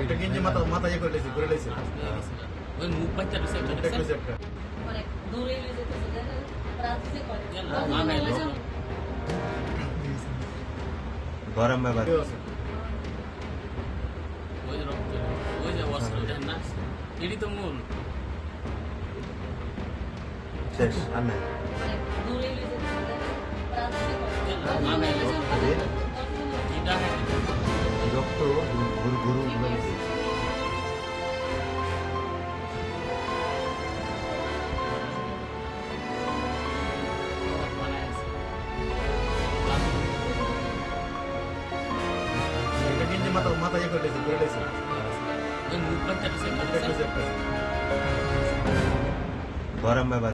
একটা গেঞ্জি মাথা ইয়ে করে লেছি, ঘুরে লেছি। ওই মুখ বাচ্চা রয়েছে একটা একটা দেখছেন? খুঁজে একটা। মানে দৌড়ে যেতেছে দেখেন রাত্রি যে করে গরম ব্যাপার কেউ আছে? ওই যে রক্ত, ওই যে অস্ত্র দেখেন না? এটি তো মূল। শেষ আর নাই মানে দৌড়ে যেতেছে দেখেন রাত্রি যে করে কি ডাকাই দিবে? রক্ত ঘুর ঘুর বলেছে বানায় আছে। একটা গেঞ্জি মাথা ইয়ে করে লেছি, ঘুরে লেছি। ওই মুখ বাচ্চা রয়েছে একটা একটা দেখছেন? খুঁজে একটা। গরম ব্যাপার